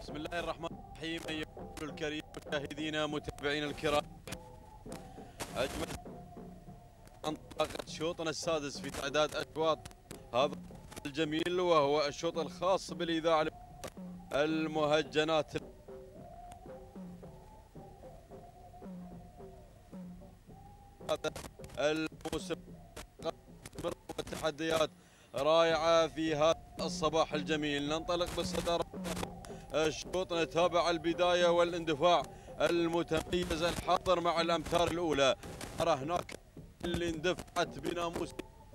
بسم الله الرحمن الرحيم. أيها الكريم مشاهدينا متابعينا الكرام، أجمل انطلاقة شوطنا السادس في تعداد أشواط هذا الجميل، وهو الشوط الخاص بالإذاعة المهجنات. هذا الموسم والتحديات رائعة في هذا الصباح الجميل. ننطلق بالصدارة الشوط، نتابع البداية والاندفاع المتميز الحاضر مع الأمتار الأولى. أرى هناك اللي اندفعت بناموس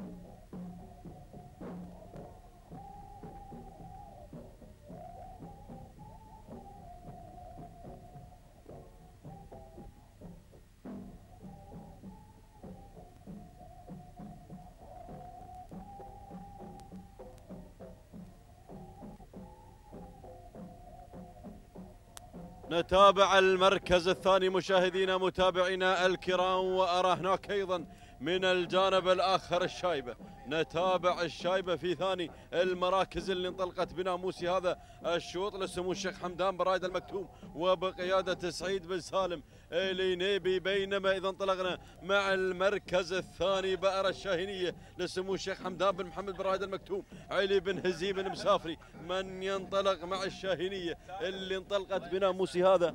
نتابع المركز الثاني مشاهدينا متابعينا الكرام، وأرى هناك أيضا من الجانب الآخر الشايبة. نتابع الشايبة في ثاني المراكز اللي انطلقت بناموس هذا الشوط لسمو الشيخ حمدان بن رايد المكتوم وبقيادة سعيد بن سالم الينيبي. بينما إذا انطلقنا مع المركز الثاني بأرى الشاهينية لسمو الشيخ حمدان بن محمد بن رايد المكتوم علي بن هزيم المسافري من ينطلق مع الشاهينية اللي انطلقت بناموس هذا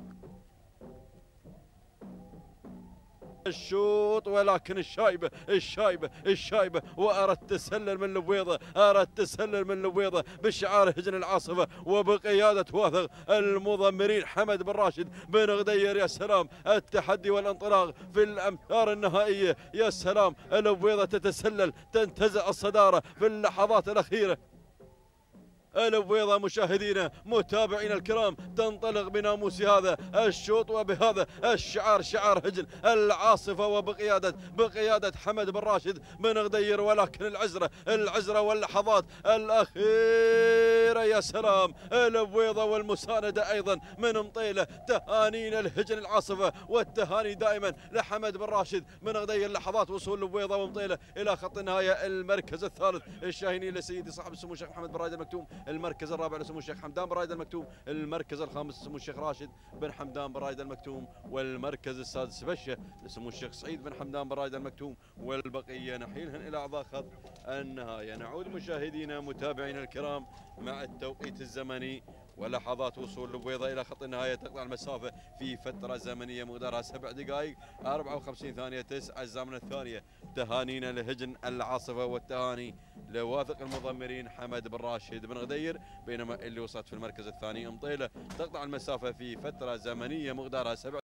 الشوط. ولكن الشايبة وأرى التسلل من البويضة، أرى التسلل من البويضة بشعار هجن العاصفة وبقيادة واثق المضمرين حمد بن راشد بن غدير. يا سلام التحدي والانطلاق في الأمتار النهائية، يا سلام البويضة تتسلل تنتزع الصدارة في اللحظات الأخيرة. البويضة مشاهدينا متابعينا الكرام تنطلق بناموس هذا الشوط وبهذا الشعار، شعار هجن العاصفة بقيادة حمد بن راشد بن غدير. ولكن العزرة واللحظات الأخيرة، يا سلام البويضة والمساندة أيضا من مطيلة. تهانينا الهجن العاصفة والتهاني دائما لحمد بن راشد بن غدير. لحظات وصول البويضة ومطيلة إلى خط النهاية. المركز الثالث الشاهيني لسيدي صاحب السمو الشيخ محمد بن رايد المكتوم. المركز الرابع لسمو الشيخ حمدان بن رايد المكتوم. المركز الخامس لسمو الشيخ راشد بن حمدان بن رايد المكتوم. والمركز السادس بشه لسمو الشيخ سعيد بن حمدان بن رايد المكتوم. والبقيه نحيلهن الى اعضاء خط النهايه. نعود مشاهدينا متابعينا الكرام مع التوقيت الزمني ولحظات وصول البويضة إلى خط النهاية. تقطع المسافة في فترة زمنية مقدارها 7 دقائق 54 ثانية 9 أجزاء من الثانية. تهانينا لهجن العاصفة والتهاني لواثق المضمرين حمد بن راشد بن غدير. بينما اللي وصلت في المركز الثاني مطيلة تقطع المسافة في فترة زمنية مقدارها 7